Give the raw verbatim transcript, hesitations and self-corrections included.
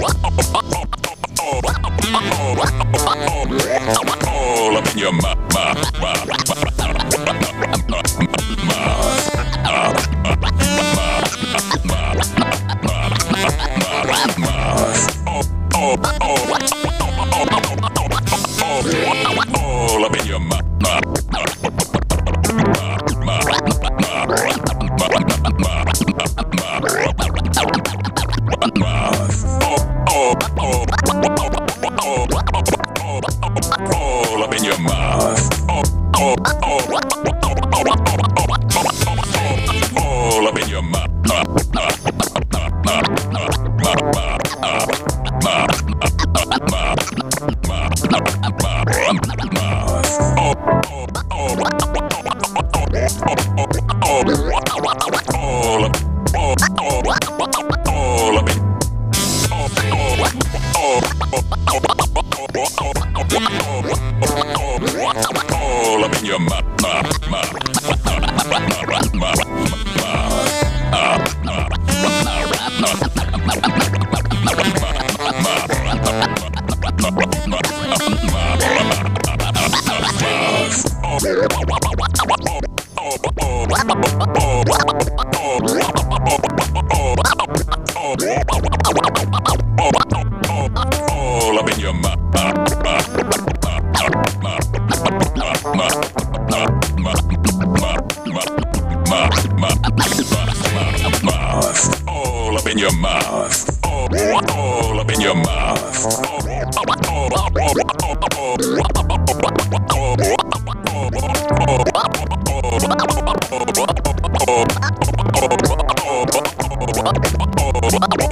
All up in your mouth. All up in your mouth. All up in your mouth. All up in your mouth. All up in your mouth. All up in your mouth. All up in your mouth. All up in your mouth. All